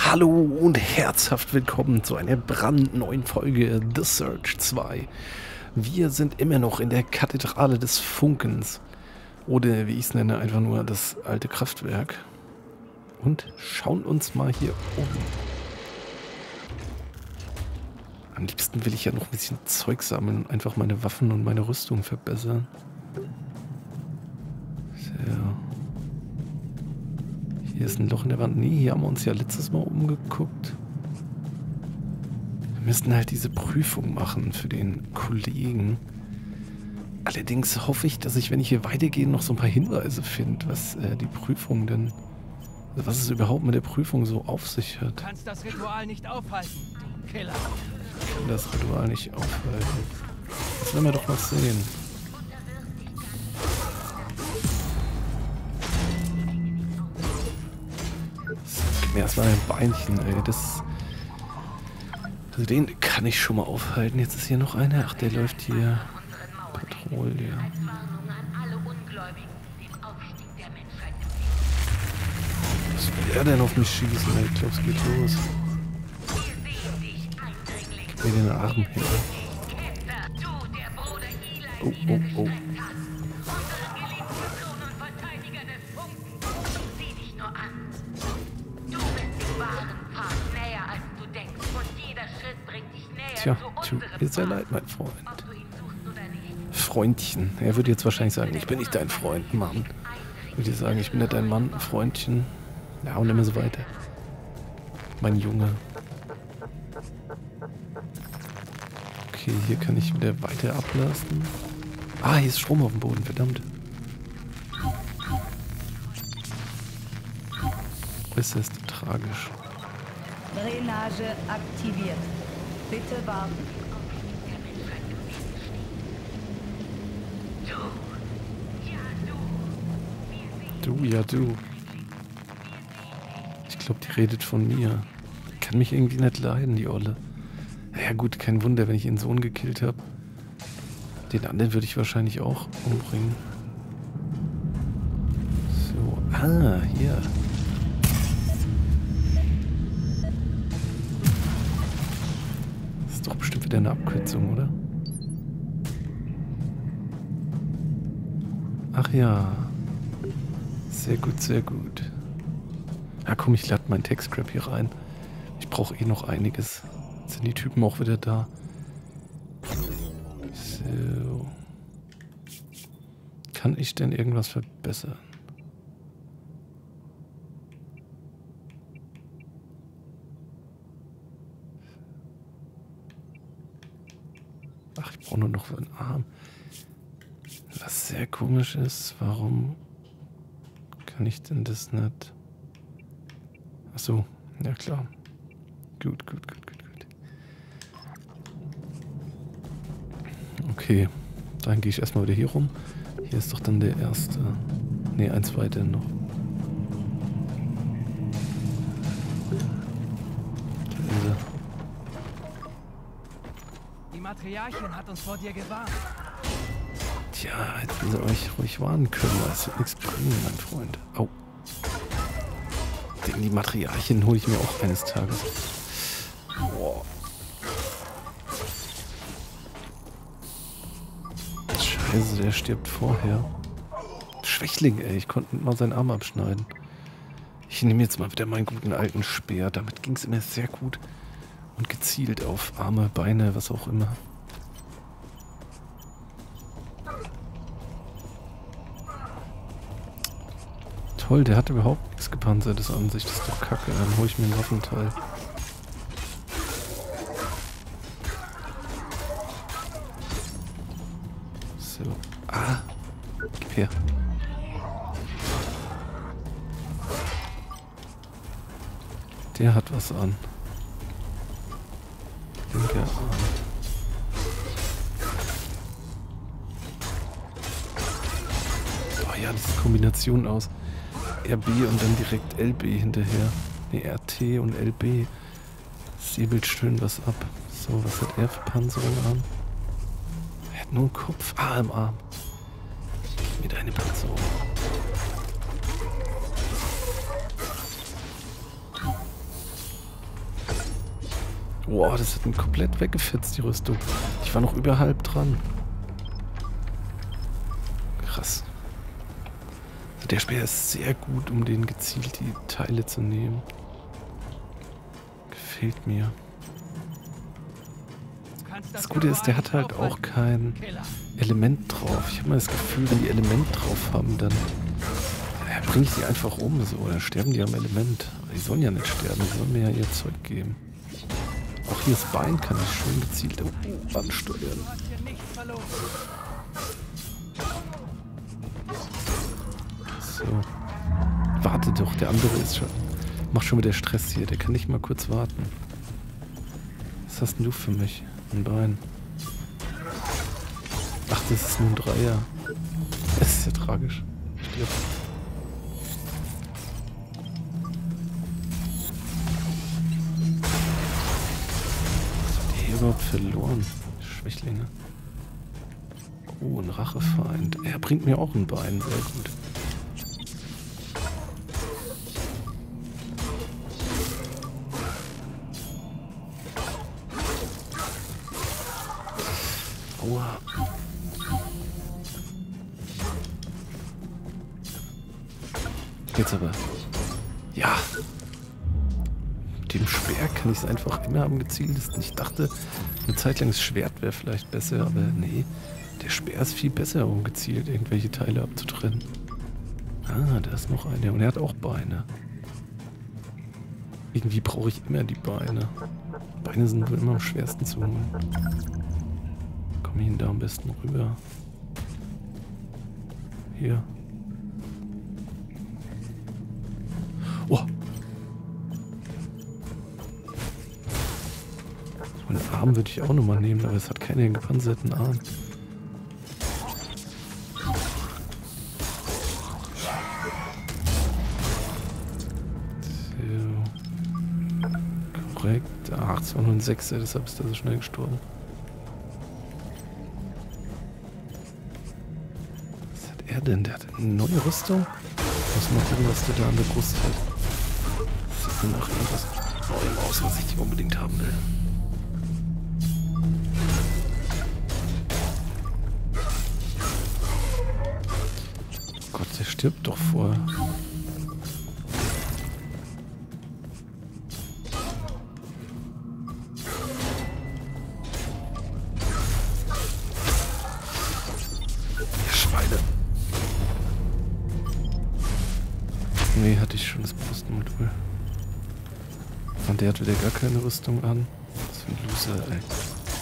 Hallo und herzhaft willkommen zu einer brandneuen Folge The Surge 2. Wir sind immer noch in der Kathedrale des Funkens. Oder wie ich es nenne, einfach nur das alte Kraftwerk. Und schauen uns mal hier um. Am liebsten will ich ja noch ein bisschen Zeug sammeln und einfach meine Waffen und meine Rüstung verbessern. So. Hier ist ein Loch in der Wand. Nee, hier haben wir uns ja letztes Mal umgeguckt. Wir müssten halt diese Prüfung machen für den Kollegen. Allerdings hoffe ich, dass ich, wenn ich hier weitergehe, noch so ein paar Hinweise finde, was die Prüfung denn... Also was es überhaupt mit der Prüfung so auf sich hat. Du kannst das Ritual nicht aufhalten, du Killer. Ich kann das Ritual nicht aufhalten. Das werden wir doch mal sehen. Gib mir erstmal ein Beinchen, ey. Also den kann ich schon mal aufhalten. Jetzt ist hier noch einer. Ach, der läuft hier. Patrouille. Was will er denn auf mich schießen? Ey? Ich glaube, es geht los. Gib mir den Arm her. Oh, oh, oh. Tja, tut mir sehr leid, mein Freund. Freundchen. Er würde jetzt wahrscheinlich sagen, ich bin nicht dein Freund, Mann. Ich würde sagen, ich bin nicht dein Mann, Freundchen. Ja, und immer so weiter. Mein Junge. Okay, hier kann ich wieder weiter ablassen. Ah, hier ist Strom auf dem Boden, verdammt. Äußerst tragisch. Drainage aktiviert. Bitte warten. Du, ja du. Ich glaube, die redet von mir. Kann mich irgendwie nicht leiden, die Olle. Ja gut, kein Wunder, wenn ich ihren Sohn gekillt habe. Den anderen würde ich wahrscheinlich auch umbringen. So, hier. Das ist doch bestimmt wieder eine Abkürzung, oder? Ach ja. Sehr gut, sehr gut. Ja komm, ich lade meinen Tech-Scrap hier rein. Ich brauche eh noch einiges. Jetzt sind die Typen auch wieder da. So. Kann ich denn irgendwas verbessern? Ach, ich brauche nur noch einen Arm. Was sehr komisch ist, warum kann ich denn das nicht? Ach so, ja klar. Gut. Okay, dann gehe ich erstmal wieder hier rum. Hier ist doch dann der erste. Ne, eins weiter noch. Da ist er. Die Matriarchin hat uns vor dir gewarnt. Tja, hätten sie euch ruhig warnen können, weil es wird nichts bringen, mein Freund. Au. Die Matriarchin hole ich mir auch eines Tages. Boah. Scheiße, der stirbt vorher. Schwächling, ey. Ich konnte mal seinen Arm abschneiden. Ich nehme jetzt mal wieder meinen guten alten Speer. Damit ging es immer sehr gut. Und gezielt auf Arme, Beine, was auch immer. Toll, der hat überhaupt nichts gepanzertes an sich. Das ist doch kacke. Dann hole ich mir ein Waffenteil. So. Ah. Gib her. Der hat was an. Linker Arm. Oh ja, diese Kombination aus RB und dann direkt LB hinterher. Ne, RT und LB. Säbelt schön was ab. So, was hat er für Panzerung an? Er hat nur einen Kopf. Ah, im Arm. Mit einer Panzerung. Boah, das hat ihn komplett weggefetzt, die Rüstung. Ich war noch überhalb dran. Krass. Also der Speer ist sehr gut, um den gezielt die Teile zu nehmen. Gefällt mir. Das Gute ist, der hat halt auch kein Element drauf. Ich habe mal das Gefühl, wenn die Element drauf haben, dann bringe ich die einfach um. So. Dann sterben die am Element. Aber die sollen ja nicht sterben, die sollen mir ja ihr Zeug geben. Auch hier das Bein kann ich schön gezielt ansteuern. So. Warte doch, der andere ist schon. Macht schon wieder Stress hier, der kann nicht mal kurz warten. Was hast denn du für mich? Ein Bein. Ach, das ist nur ein Dreier. Das ist ja tragisch. Stirb. Was hat der hier überhaupt verloren? Schwächlinge. Oh, ein Rachefeind. Er bringt mir auch ein Bein, sehr gut. Aua. Jetzt aber. Ja. Mit dem Speer kann ich es einfach immer am gezieltesten. Ich dachte, eine Zeit lang das Schwert wäre vielleicht besser, aber nee. Der Speer ist viel besser, um gezielt irgendwelche Teile abzutrennen. Ah, da ist noch einer. Und er hat auch Beine. Irgendwie brauche ich immer die Beine. Beine sind wohl immer am schwersten zu holen. Komm ihn da am besten rüber. Hier. Oh! So einen Arm würde ich auch nochmal nehmen, aber es hat keinen gepanzerten Arm. So. Korrekt. Ach, es war nur ein Sechser, deshalb ist er so schnell gestorben. Denn? Der hat eine neue Rüstung? Muss mal gucken, was der da an der Brust hat. Das sieht mir nach irgendwas Neuem aus, was ich unbedingt haben will. Gott, der stirbt doch vorher. Nee, hatte ich schon das Brustmodul. Und der hat wieder gar keine Rüstung an. Was für ein Loser, ey.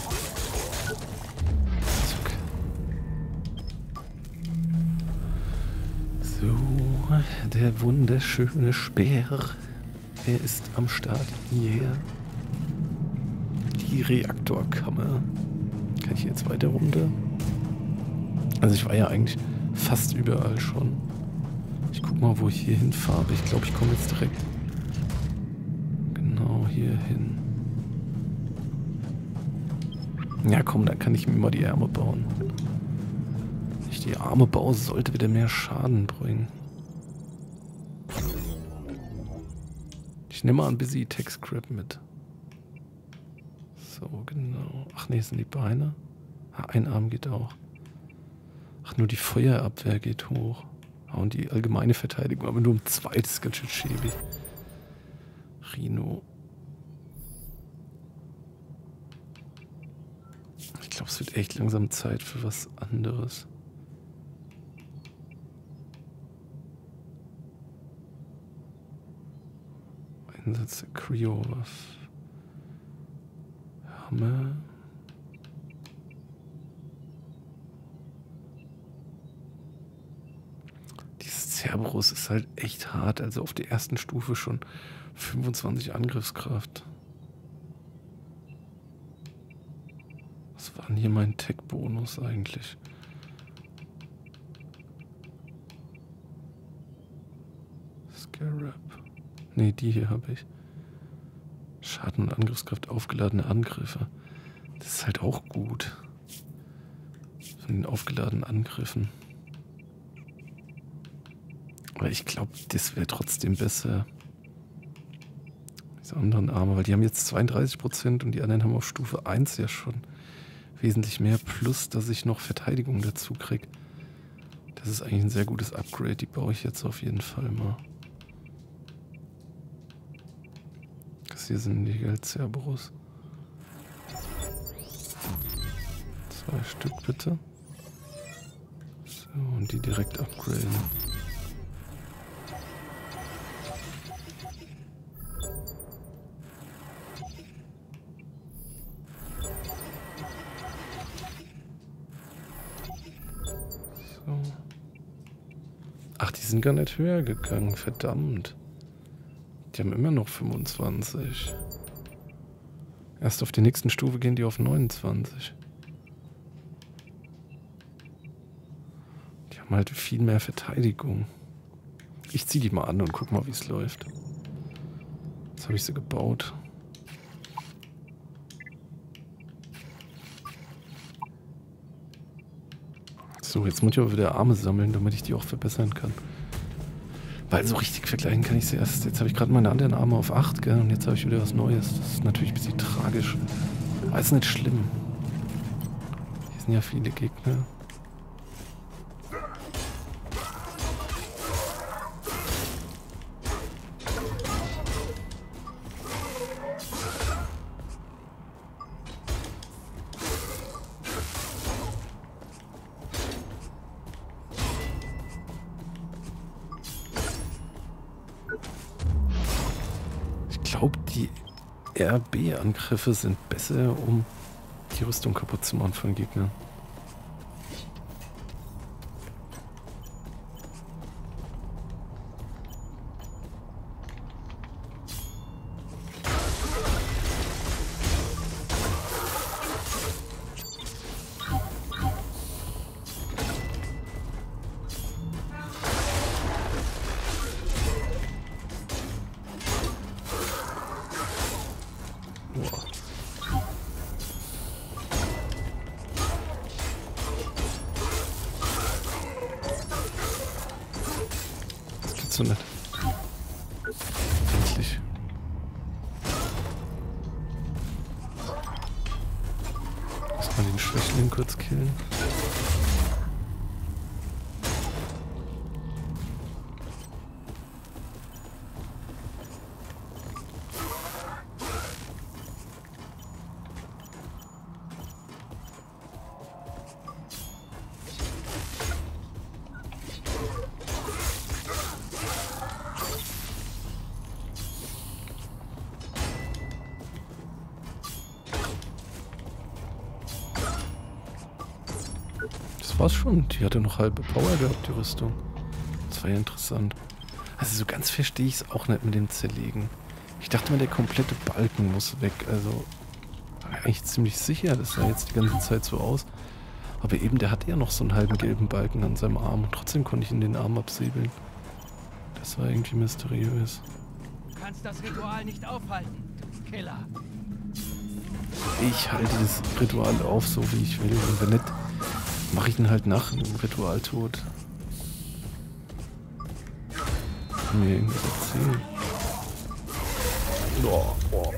So, der wunderschöne Speer. Er ist am Start. Yeah. Die Reaktorkammer. Kann ich jetzt weiter runter? Also ich war ja eigentlich fast überall schon. Ich guck mal, wo ich hier hinfahre. Ich glaube, ich komme jetzt direkt genau hier hin. Ja, komm, dann kann ich mir mal die Arme bauen. Wenn ich die Arme baue, sollte wieder mehr Schaden bringen. Ich nehme mal ein Busy Tech Scrap mit. So, genau. Ach nee, es sind die Beine. Ah, ein Arm geht auch. Ach, nur die Feuerabwehr geht hoch. Und die allgemeine Verteidigung, aber nur um 2, das ist ganz schön schäbig. Rhino. Ich glaube, es wird echt langsam Zeit für was anderes. Einsatz der Cryo-Waffe. Hammer. Cerberus ist halt echt hart, also auf der ersten Stufe schon 25 Angriffskraft. Was war denn hier mein Tech-Bonus eigentlich? Scarab. Ne, die hier habe ich. Schaden und Angriffskraft, aufgeladene Angriffe. Das ist halt auch gut. Von den aufgeladenen Angriffen. Aber ich glaube, das wäre trotzdem besser. Diese anderen Arme, weil die haben jetzt 32% und die anderen haben auf Stufe 1 ja schon wesentlich mehr. Plus, dass ich noch Verteidigung dazu kriege. Das ist eigentlich ein sehr gutes Upgrade. Die baue ich jetzt auf jeden Fall mal. Das hier sind die Cerberus. 2 Stück bitte. So, und die direkt upgraden. So. Ach, die sind gar nicht höher gegangen, verdammt. Die haben immer noch 25. Erst auf der nächsten Stufe gehen die auf 29. Die haben halt viel mehr Verteidigung. Ich zieh die mal an und guck mal, wie es läuft. Jetzt habe ich sie gebaut. So, jetzt muss ich aber wieder Arme sammeln, damit ich die auch verbessern kann. Weil so richtig vergleichen kann ich sie erst. Jetzt habe ich gerade meine anderen Arme auf 8, gell? Und jetzt habe ich wieder was Neues. Das ist natürlich ein bisschen tragisch. Aber ist nicht schlimm. Hier sind ja viele Gegner. Ich glaube, die RB-Angriffe sind besser, um die Rüstung kaputt zu machen von Gegnern. So nett. Endlich. Lass mal den Schwächling kurz killen. Das war's schon. Die hatte noch halbe Power gehabt, die Rüstung. Das war ja interessant. Also so ganz verstehe ich es auch nicht mit dem Zerlegen. Ich dachte mal, der komplette Balken muss weg. Also war mir eigentlich ziemlich sicher, das sah jetzt die ganze Zeit so aus. Aber eben, der hatte ja noch so einen halben gelben Balken an seinem Arm. Und trotzdem konnte ich ihn den Arm absäbeln. Das war irgendwie mysteriös. Du kannst das Ritual nicht aufhalten, du Killer. Ich halte das Ritual auf, so wie ich will. Und wenn nicht, mache ich ihn halt nach dem Ritual tot. Kann mir irgendwas erzählen. Boah, boah.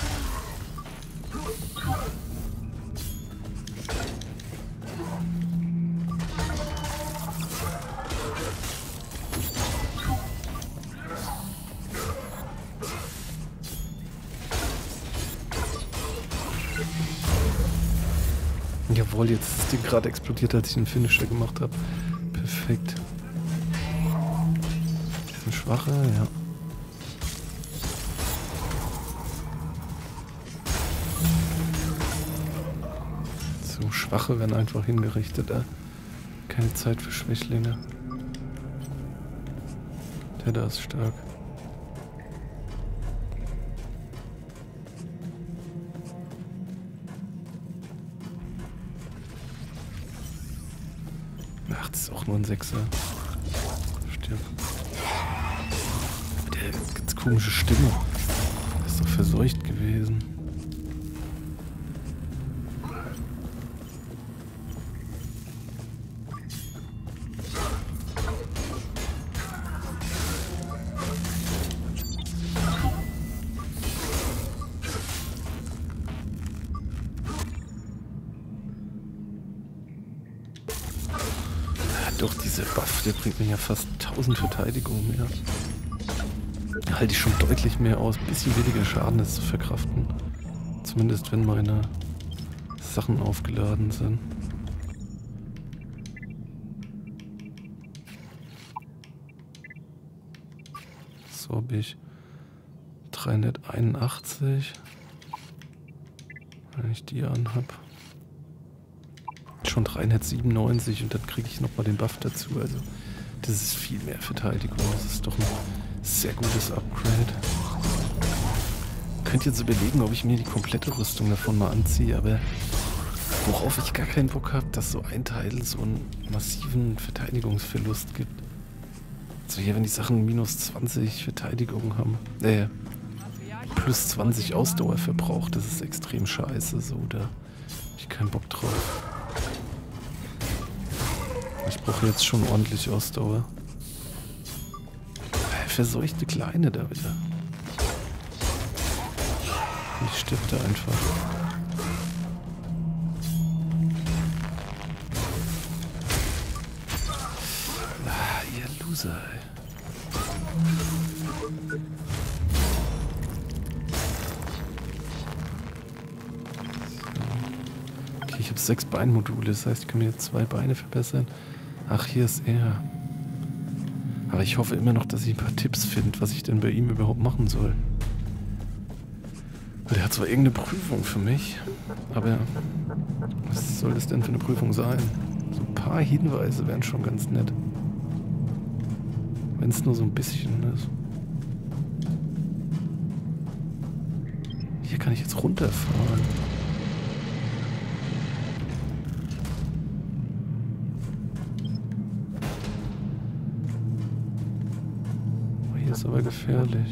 Jawohl, jetzt ist das Ding gerade explodiert, als ich den Finisher gemacht habe. Perfekt. Das sind schwache, ja. So, Schwache werden einfach hingerichtet. Keine Zeit für Schwächlinge. Der da ist stark. Ach, das ist auch nur ein Sechser. Stirb. Der hat ganz komische Stimme. Der ist doch verseucht gewesen. Doch, dieser Buff, der bringt mir ja fast 1000 Verteidigung mehr. Da halte ich schon deutlich mehr aus. Bisschen weniger Schaden ist zu verkraften. Zumindest wenn meine Sachen aufgeladen sind. So habe ich 381. Wenn ich die anhab. Schon 397 und dann kriege ich nochmal den Buff dazu. Also das ist viel mehr Verteidigung. Das ist doch ein sehr gutes Upgrade. Könnt jetzt überlegen, ob ich mir die komplette Rüstung davon mal anziehe, aber worauf ich gar keinen Bock habe, dass so ein Teil so einen massiven Verteidigungsverlust gibt. So hier, wenn die Sachen minus 20 Verteidigung haben, plus 20 Ausdauer verbraucht, das ist extrem scheiße, so, da hab ich keinen Bock drauf. Ich brauche jetzt schon ordentlich Ausdauer. Verseuchte Kleine da wieder. Ich stirbt da einfach. Ah, ihr Loser, ey. Okay, ich habe 6 Beinmodule, das heißt, ich kann mir jetzt 2 Beine verbessern. Ach, hier ist er. Aber ich hoffe immer noch, dass ich ein paar Tipps finde, was ich denn bei ihm überhaupt machen soll. Der hat zwar irgendeine Prüfung für mich, aber was soll das denn für eine Prüfung sein? So ein paar Hinweise wären schon ganz nett. Wenn es nur so ein bisschen ist. Hier kann ich jetzt runterfahren. Oh, hier ist aber gefährlich.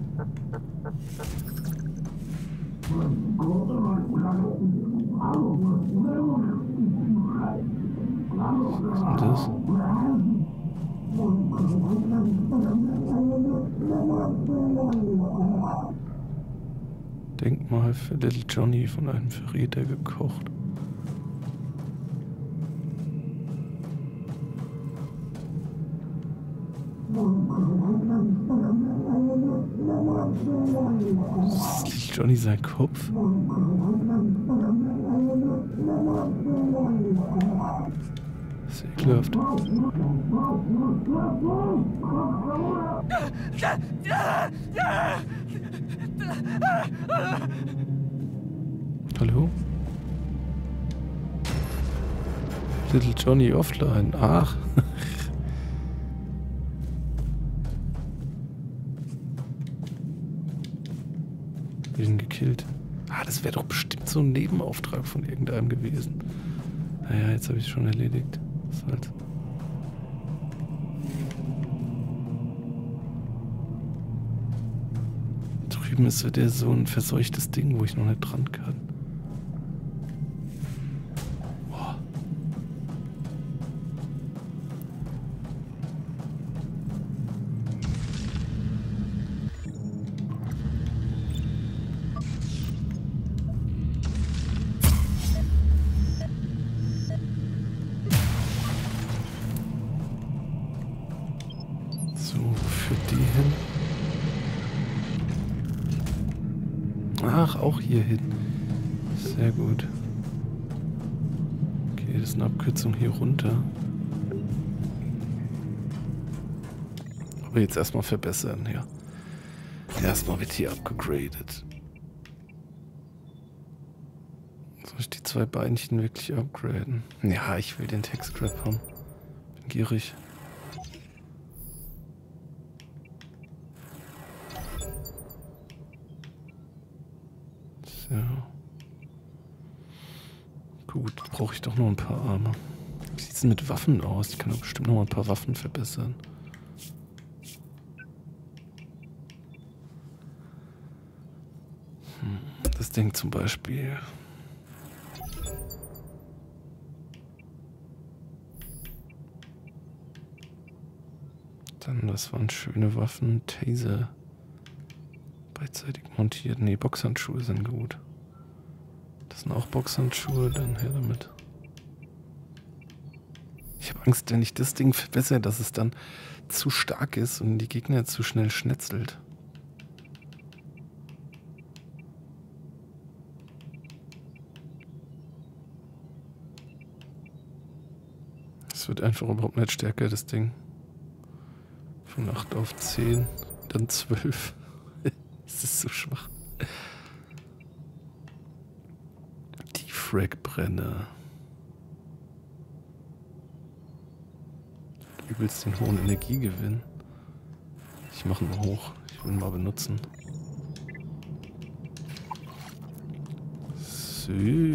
Was ist denn das? Denkmal für Little Johnny von einem Verräter gekocht. Ist Little Johnny sein Kopf? Das ist ekelhaft. Hallo? Little Johnny offline. Ach. Wir sind gekillt. Ah, das wäre doch bestimmt so ein Nebenauftrag von irgendeinem gewesen. Naja, jetzt habe ich es schon erledigt. Was halt. Drüben ist so ein verseuchtes Ding, wo ich noch nicht dran kann. Boah. So, wo führt die hin? Ach, auch hier hin. Sehr gut. Okay, das ist eine Abkürzung hier runter. Aber jetzt erstmal verbessern, ja. Erstmal wird hier abgegradet. Soll ich die 2 Beinchen wirklich upgraden? Ja, ich will den Tech-Scrap haben. Bin gierig. So. Gut, brauche ich doch noch ein paar Arme. Wie sieht es denn mit Waffen aus? Ich kann doch bestimmt noch mal ein paar Waffen verbessern. Das Ding zum Beispiel. Dann, das waren schöne Waffen. Taser. Beidseitig montiert. Ne, Boxhandschuhe sind gut. Das sind auch Boxhandschuhe, dann her damit. Ich habe Angst, wenn ich das Ding verbessere, dass es dann zu stark ist und die Gegner zu schnell schnetzelt. Es wird einfach überhaupt nicht stärker, das Ding. Von 8 auf 10, dann 12. Es ist so schwach. Die Fragbrenner. Übelst den hohen Energiegewinn. Ich mache ihn hoch. Ich will ihn mal benutzen. So.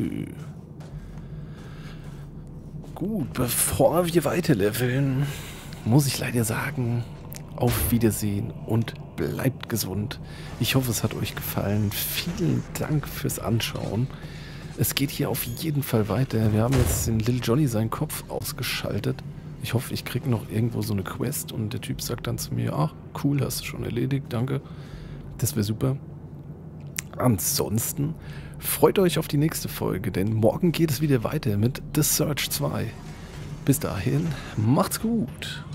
Gut, bevor wir weiterleveln, muss ich leider sagen, auf Wiedersehen und bleibt gesund. Ich hoffe, es hat euch gefallen. Vielen Dank fürs Anschauen. Es geht hier auf jeden Fall weiter. Wir haben jetzt den Little Johnny seinen Kopf ausgeschaltet. Ich hoffe, ich kriege noch irgendwo so eine Quest und der Typ sagt dann zu mir, ach cool, hast du schon erledigt, danke. Das wäre super. Ansonsten freut euch auf die nächste Folge, denn morgen geht es wieder weiter mit The Surge 2. Bis dahin, macht's gut.